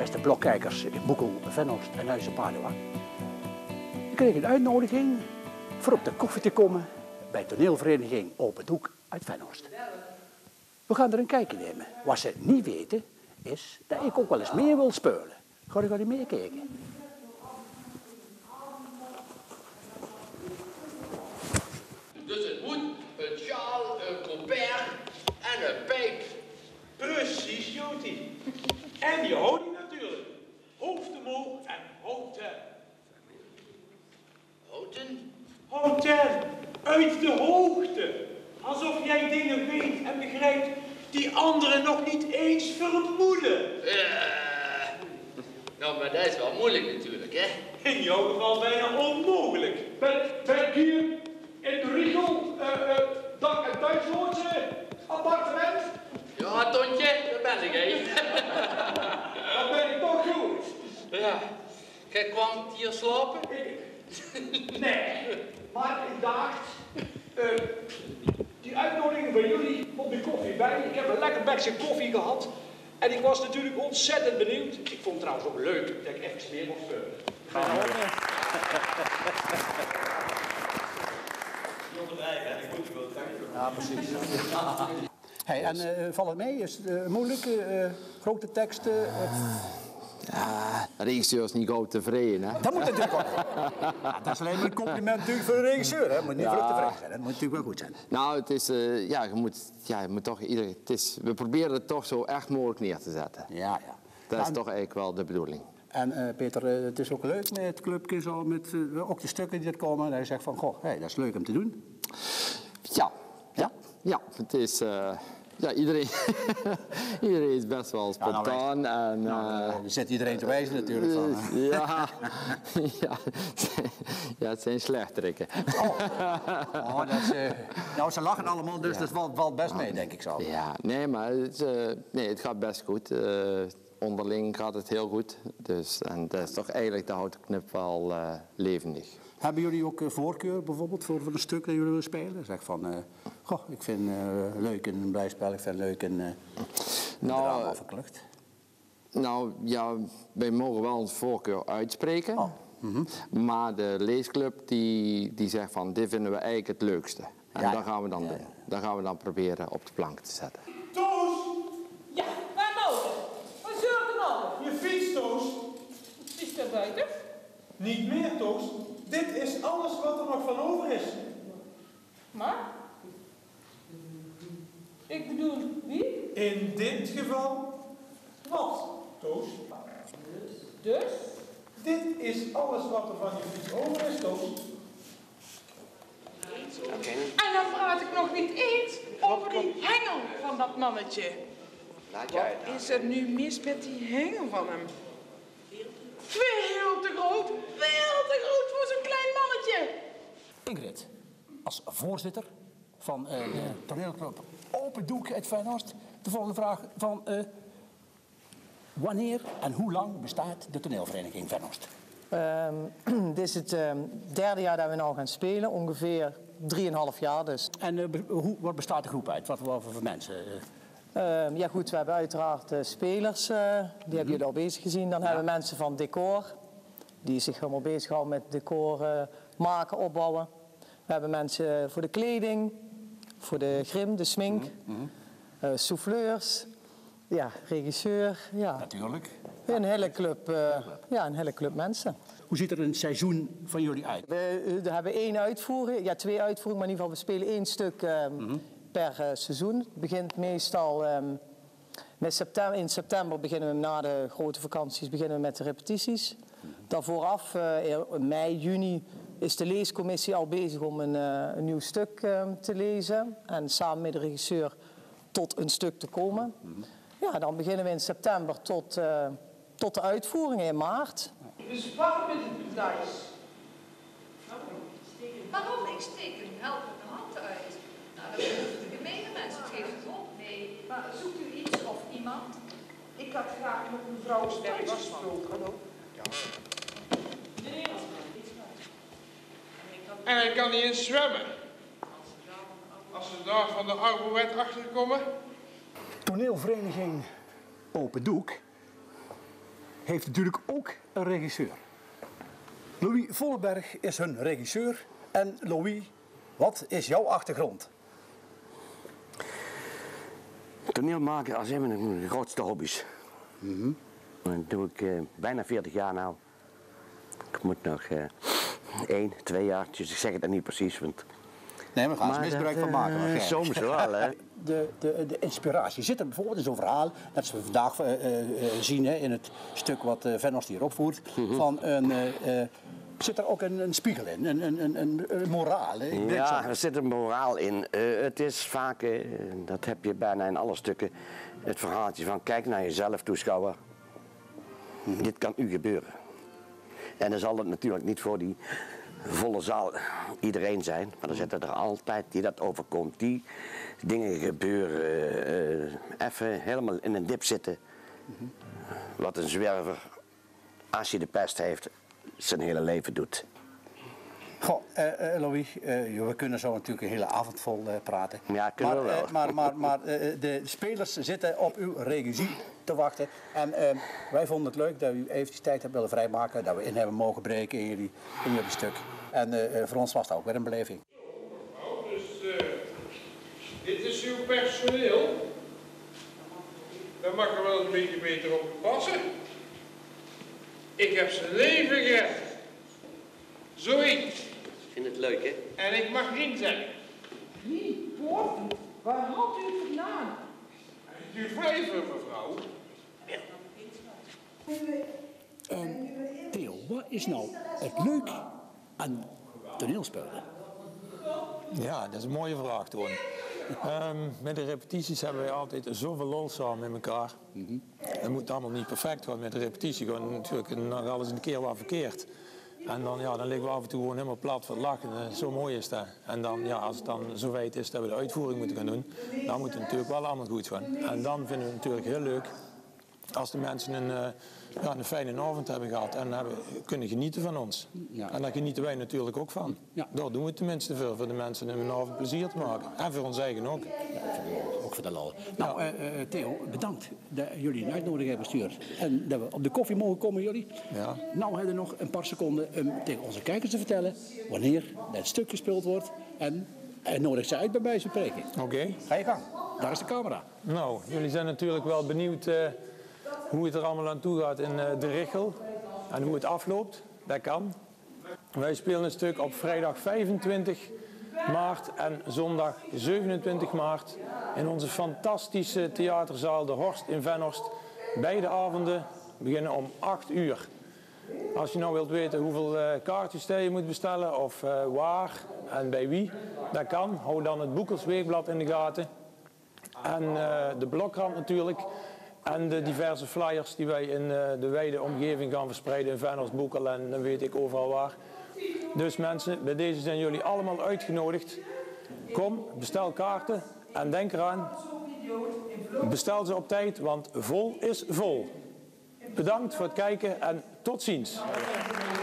beste blokkijkers in Boekel, Venhorst en Huizen Padua. Ik kreeg een uitnodiging voor op de koffie te komen bij toneelvereniging Open Doek uit Venhorst. We gaan er een kijkje nemen. Wat ze niet weten is dat ik ook wel eens meer wil spelen. Ga je meekijken? Dus het moet een sjaal, een colbert en een pijp. Precies, Joti. En die houding natuurlijk. Hoofd omhoog en houten. Houten? Houten. Uit de hoogte. Alsof jij dingen weet en begrijpt die anderen nog niet eens vermoeden. Nou, maar dat is wel moeilijk natuurlijk, hè? In jouw geval bijna onmogelijk. Ben ik hier in de Riegel, Duitsloortse appartement? Ja, Tontje, daar ben ik, hè? Dan ben ik toch goed. Ja. Jij kwam hier slapen? Nee, maar ik dacht, die uitnodiging van jullie op de koffie bij. Ik heb een lekker bekje koffie gehad. En ik was natuurlijk ontzettend benieuwd. Ik vond het trouwens ook leuk dat ik even weer mocht spelen. Ja, precies. Hey, en valt het mee? Is het moeilijk? Grote teksten? Ja, de regisseur is niet gauw tevreden, hè? Dat moet natuurlijk ook. Ja, dat is alleen maar een compliment natuurlijk voor de regisseur. Hè? Moet niet voor tevreden zijn. Dat moet natuurlijk wel goed zijn. Nou, het is, je moet toch we proberen het toch zo echt mogelijk neer te zetten. Ja. Dat is toch eigenlijk wel de bedoeling. En Peter, het is ook leuk met het clubje, zo, met ook de stukken die er komen. Dat je zegt van, goh, hey, dat is leuk om te doen. Ja, het is... iedereen, iedereen is best wel spontaan. Er zit iedereen te wijzen natuurlijk van. Ja, het zijn slechterikken. Ze lachen allemaal, dus dat valt best mee, denk ik zo. Ja, nee, maar het gaat best goed. Onderling gaat het heel goed. Dus, en dat is toch eigenlijk de houten knip wel levendig. Hebben jullie ook voorkeur bijvoorbeeld voor een stuk dat jullie willen spelen? Zeg van, ik vind leuk een blijspel, ik vind leuk een drama verklucht. Nou ja, wij mogen wel ons voorkeur uitspreken. Oh. Maar de leesclub die zegt van, dit vinden we eigenlijk het leukste. En dat gaan we dan doen. Dat gaan we dan proberen op de plank te zetten. Toos! Ja, waar nou? Wat zeurt er nou? Je fiets, Toos. Is dat buiten? Niet meer, Toos. Dit is alles wat er nog van over is. Maar? Ik bedoel, wie? In dit geval, wat, Toos? Dus? Dit is alles wat er van je fiets over is, Toos. En dan praat ik nog niet eens over die hengel van dat mannetje. Wat is er nu mis met die hengel van hem? Veel te groot voor zo'n klein mannetje. Ingrid, als voorzitter van de toneelclub Open Doek uit Venhorst, de volgende vraag van wanneer en hoe lang bestaat de toneelvereniging Venhorst? Dit is het derde jaar dat we nou gaan spelen, ongeveer 3,5 jaar dus. En wat bestaat de groep uit? Wat voor mensen? Ja goed, we hebben uiteraard spelers, die hebben jullie al bezig gezien. Dan hebben we mensen van decor, die zich helemaal bezighouden met decor maken, opbouwen. We hebben mensen voor de kleding, voor de grim, de smink, souffleurs, regisseur. Ja. Natuurlijk. Een hele club mensen. Hoe ziet er een seizoen van jullie uit? We hebben 2 uitvoeringen, maar in ieder geval we spelen 1 stuk per seizoen. Het begint meestal in september beginnen we na de grote vakanties met de repetities. Dan vooraf, in mei, juni, is de leescommissie al bezig om een nieuw stuk te lezen. En samen met de regisseur tot een stuk te komen. Ja, dan beginnen we in september tot de uitvoeringen in maart. Dus waarom is het bedrijf? Waarom? Ik steek een helpende hand uit. Nou, dat is de gemene mensen. Het geeft het op. Nee. Maar zoekt u iets of iemand? Ik had graag nog mevrouw Sterk gesproken. Hallo. En hij kan niet eens zwemmen. Als ze daar van de oude wet achterkomen. Toneelvereniging Open Doek heeft natuurlijk ook een regisseur. Louis Vollenberg is hun regisseur. En Louis, wat is jouw achtergrond? Toneel maken als een van mijn grootste hobby's. Dat doe ik bijna 40 jaar nou. Ik moet nog 1, 2 jaar, dus ik zeg het dan niet precies. Want... Nee, we gaan er misbruik van maken. Soms wel, hè. De inspiratie zit er bijvoorbeeld in zo'n verhaal, net zoals we vandaag zien in het stuk wat Vennost hier opvoert, van zit er ook een spiegel in, een moraal? Hè? Ja, er zit een moraal in. Het is vaak, dat heb je bijna in alle stukken, het verhaaltje van kijk naar jezelf, toeschouwer. Dit kan u gebeuren. En dan zal het natuurlijk niet voor die volle zaal iedereen zijn, maar er zitten er altijd die dat overkomt, die dingen gebeuren, even helemaal in een dip zitten. Wat een zwerver, als hij de pest heeft, zijn hele leven doet. Goh, Louis, we kunnen zo natuurlijk een hele avond vol praten. Ja, kunnen we wel. Maar de spelers zitten op uw regie te wachten. En wij vonden het leuk dat u eventjes tijd hebt willen vrijmaken, dat we in hebben mogen breken in jullie stuk. En voor ons was dat ook weer een beleving. Nou, dus dit is uw personeel. Daar mag er wel een beetje beter op passen. Ik heb zijn leven gered. Zoiets. Ik vind het leuk, hè? En ik mag rien zeggen. Wie? Boven? Waar had u het vandaan? Heeft u vijver, mevrouw? Theo, wat is nou het leuk aan toneelspelen? Ja, dat is een mooie vraag, Toon. Met de repetities hebben wij altijd zoveel lol samen met elkaar. Het moet allemaal niet perfect gaan met de repetitie. Gewoon natuurlijk nog alles een keer wat verkeerd. En dan liggen we af en toe gewoon helemaal plat van het lachen. Zo mooi is dat. En dan, als het dan zo weit is dat we de uitvoering moeten gaan doen, dan moet het natuurlijk wel allemaal goed gaan. En dan vinden we het natuurlijk heel leuk als de mensen een fijne avond hebben gehad en kunnen genieten van ons. Ja. En daar genieten wij natuurlijk ook van. Ja. Daar doen we het tenminste voor de mensen een avond plezier te maken. En voor ons eigen ook. Ja, ook voor de lol. Nou, Theo, bedankt dat jullie een uitnodiging hebben gestuurd. En dat we op de koffie mogen komen, jullie. Ja. Nou hebben we nog een paar seconden om tegen onze kijkers te vertellen wanneer het stuk gespeeld wordt. En nodig ze uit bij wijze van spreken. Oké. Ga je gang. Daar is de camera. Nou, jullie zijn natuurlijk wel benieuwd hoe het er allemaal aan toe gaat in de Richel en hoe het afloopt. Dat kan. Wij spelen een stuk op vrijdag 25 maart en zondag 27 maart in onze fantastische theaterzaal De Horst in Venhorst. Beide avonden beginnen om 8 uur. Als je nou wilt weten hoeveel kaartjes je moet bestellen of waar en bij wie, dat kan. Hou dan het Boekels Weekblad in de gaten. En de Blokkrant natuurlijk. En de diverse flyers die wij in de wijde omgeving gaan verspreiden in Venhorst, Boekel en dan weet ik overal waar. Dus mensen, bij deze zijn jullie allemaal uitgenodigd. Kom, bestel kaarten en denk eraan, bestel ze op tijd, want vol is vol. Bedankt voor het kijken en tot ziens.